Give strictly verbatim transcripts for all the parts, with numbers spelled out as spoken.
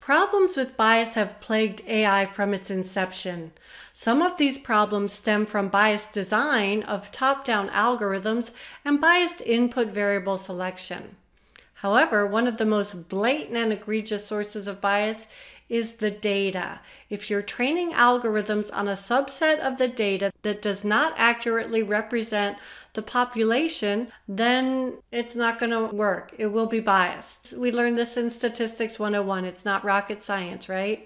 Problems with bias have plagued A I from its inception. Some of these problems stem from biased design of top-down algorithms and biased input variable selection. However, one of the most blatant and egregious sources of bias is the data. If you're training algorithms on a subset of the data that does not accurately represent the population, then it's not going to work. It will be biased. We learned this in Statistics one oh one. It's not rocket science, right?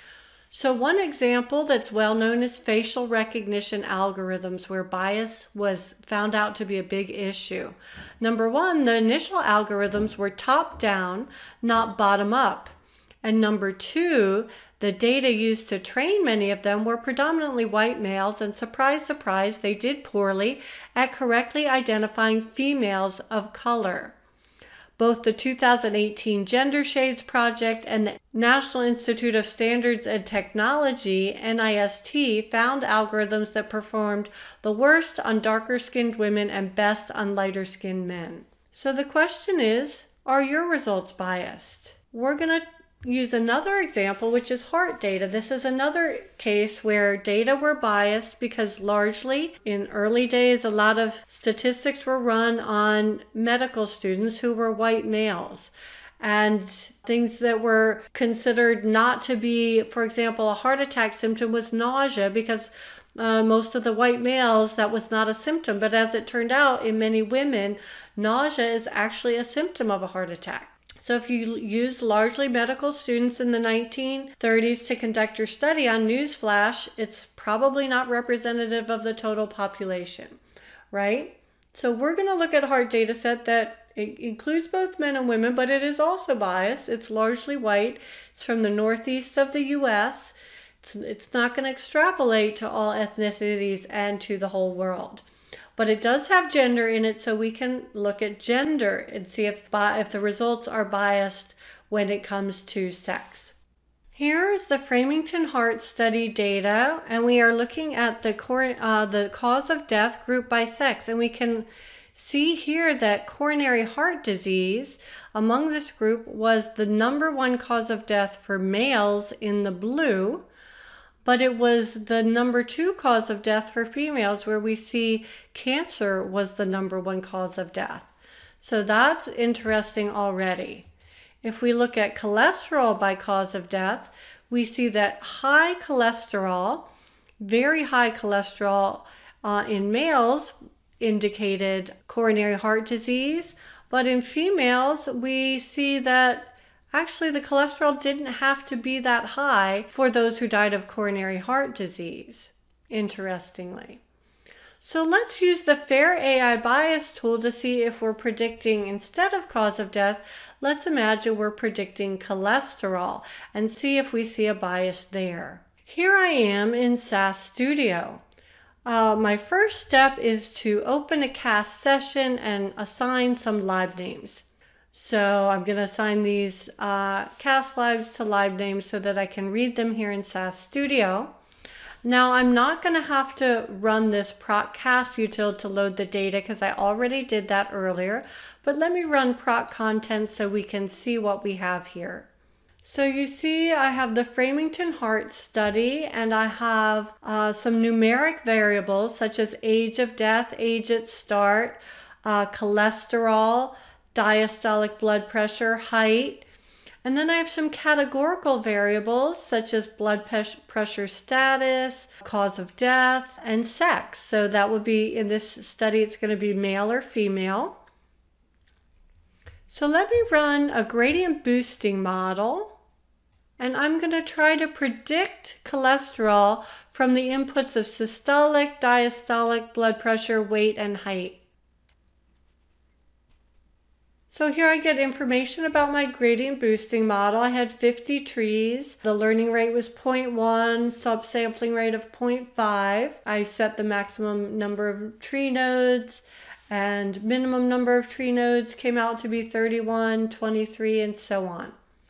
So one example that's well known is facial recognition algorithms, where bias was found out to be a big issue. Number one, the initial algorithms were top-down, not bottom-up. And number two, the data used to train many of them were predominantly white males, and surprise, surprise, they did poorly at correctly identifying females of color. Both the two thousand eighteen Gender Shades Project and the National Institute of Standards and Technology, N I S T, found algorithms that performed the worst on darker-skinned women and best on lighter-skinned men. So the question is, are your results biased? We're going to use another example, which is heart data. This is another case where data were biased because largely in early days, a lot of statistics were run on medical students who were white males. And things that were considered not to be, for example, a heart attack symptom was nausea, because uh, most of the white males, that was not a symptom. But as it turned out, in many women, nausea is actually a symptom of a heart attack. So if you use largely medical students in the nineteen thirties to conduct your study on newsflash, it's probably not representative of the total population, right? So we're going to look at a heart data set that it includes both men and women, but it is also biased. It's largely white. It's from the northeast of the U S It's, it's not going to extrapolate to all ethnicities and to the whole world. But it does have gender in it, so we can look at gender and see if, if the results are biased when it comes to sex. Here is the Framingham Heart Study data, and we are looking at the, uh, the cause of death grouped by sex. And we can see here that coronary heart disease among this group was the number one cause of death for males in the blue, but it was the number two cause of death for females, where we see cancer was the number one cause of death. So that's interesting already. If we look at cholesterol by cause of death, we see that high cholesterol, very high cholesterol uh, in males indicated coronary heart disease, but in females, we see that actually the cholesterol didn't have to be that high for those who died of coronary heart disease, interestingly. So let's use the FAIR A I bias tool to see if we're predicting, instead of cause of death, let's imagine we're predicting cholesterol and see if we see a bias there. Here I am in S A S Studio. Uh, my first step is to open a cast session and assign some lab names. So I'm going to assign these uh, cast lives to live names so that I can read them here in S A S Studio. Now I'm not going to have to run this procast util to load the data because I already did that earlier, but let me run proc content so we can see what we have here. So you see I have the Framingham Heart Study, and I have uh, some numeric variables such as age of death, age at start, uh, cholesterol, diastolic blood pressure, height, and then I have some categorical variables such as blood pressure status, cause of death, and sex. So that would be, in this study, it's going to be male or female. So let me run a gradient boosting model, and I'm going to try to predict cholesterol from the inputs of systolic, diastolic, blood pressure, weight, and height. So here I get information about my gradient boosting model. I had fifty trees. The learning rate was zero point one, subsampling rate of zero point five. I set the maximum number of tree nodes, and minimum number of tree nodes came out to be thirty-one, twenty-three, and so on.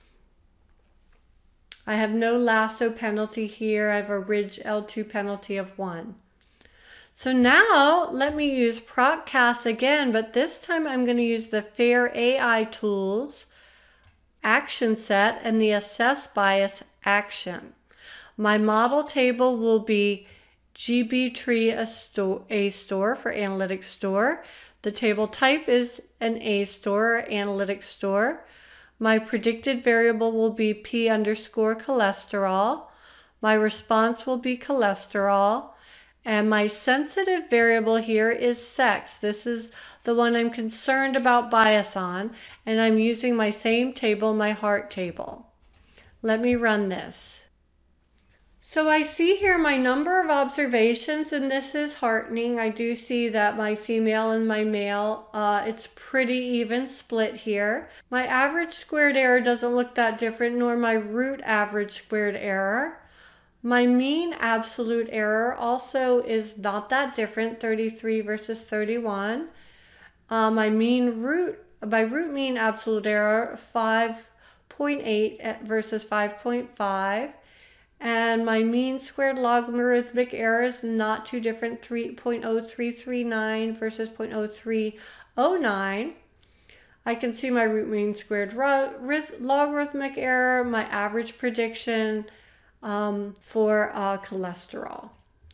I have no lasso penalty here. I have a ridge L two penalty of one. So now let me use procast again, but this time I'm going to use the FAIR A I Tools action set and the assess bias action. My model table will be G B tree a, sto a store for analytics store. The table type is an A store or analytics store. My predicted variable will be P underscore cholesterol. My response will be cholesterol. And my sensitive variable here is sex. This is the one I'm concerned about bias on, and I'm using my same table, my heart table. Let me run this. So I see here my number of observations, and this is heartening. I do see that my female and my male, uh, it's pretty even split here. My average squared error doesn't look that different, nor my root average squared error. My mean absolute error also is not that different, thirty-three versus thirty-one. Uh, my mean root, my root mean absolute error, five point eight versus five point five. And my mean squared logarithmic error is not too different, three point zero three three nine versus zero point zero three zero nine. I can see my root mean squared logarithmic error, my average prediction, Um, for uh, cholesterol.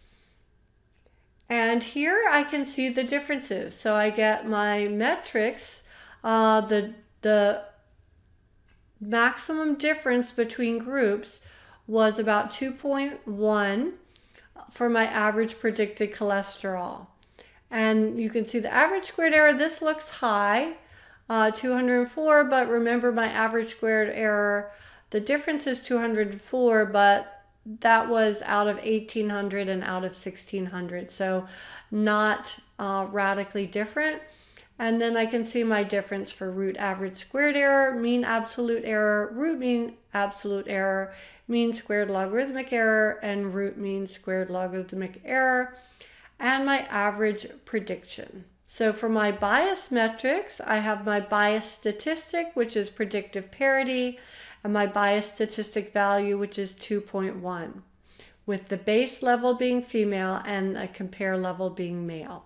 And here I can see the differences. So I get my metrics, uh, the, the maximum difference between groups was about two point one for my average predicted cholesterol. And you can see the average squared error, this looks high, uh, two hundred four, but remember my average squared error, the difference is two hundred four, but that was out of eighteen hundred and out of sixteen hundred, so not uh, radically different. And then I can see my difference for root average squared error, mean absolute error, root mean absolute error, mean squared logarithmic error, and root mean squared logarithmic error, and my average prediction. So for my bias metrics, I have my bias statistic, which is predictive parity, and my bias statistic value, which is two point one, with the base level being female and a compare level being male.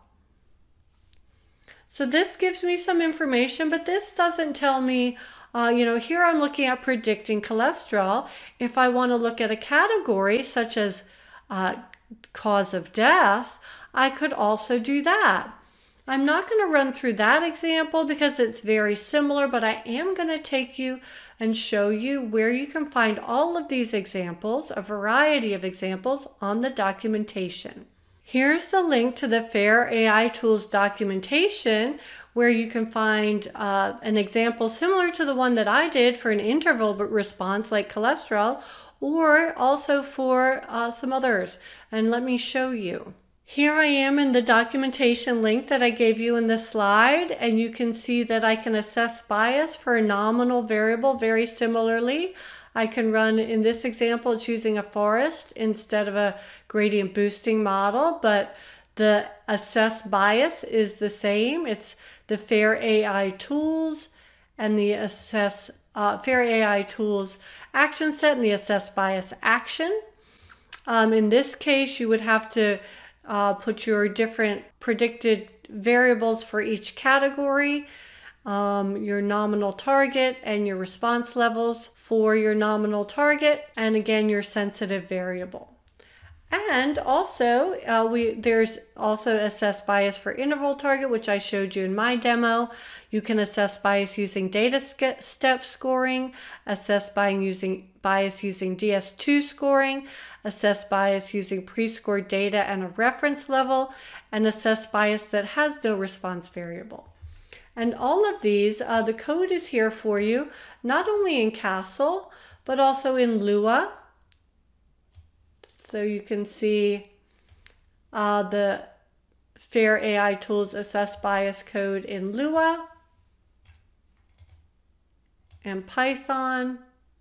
So this gives me some information, but this doesn't tell me, uh, you know, here I'm looking at predicting cholesterol. If I want to look at a category such as uh, cause of death, I could also do that. I'm not going to run through that example because it's very similar, but I am going to take you and show you where you can find all of these examples, a variety of examples, on the documentation. Here's the link to the FAIR A I Tools documentation where you can find uh, an example similar to the one that I did for an interval response like cholesterol, or also for uh, some others. And let me show you. Here I am in the documentation link that I gave you in the slide, and you can see that I can assess bias for a nominal variable very similarly. I can run, in this example, it's using a forest instead of a gradient boosting model, but the assess bias is the same. It's the FAIR A I Tools and the assess uh, FAIR A I Tools action set and the assess bias action. Um, in this case, you would have to Uh, put your different predicted variables for each category, um, your nominal target and your response levels for your nominal target, and again your sensitive variable. And also uh, we there's also assess bias for interval target, which I showed you in my demo. You can assess bias using data step scoring, assess bias using bias using D S two scoring, assess bias using pre-scored data and a reference level, and assess bias that has no response variable. And all of these, uh, the code is here for you, not only in CASTLE, but also in Lua. So you can see uh, the FAIR A I Tools assess bias code in Lua and Python.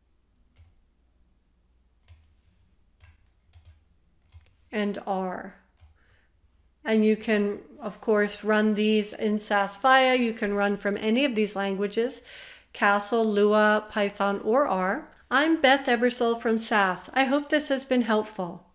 And R. And you can, of course, run these in S A S Viya. You can run from any of these languages, CASTLE, Lua, Python, or R. I'm Beth Ebersole from S A S. I hope this has been helpful.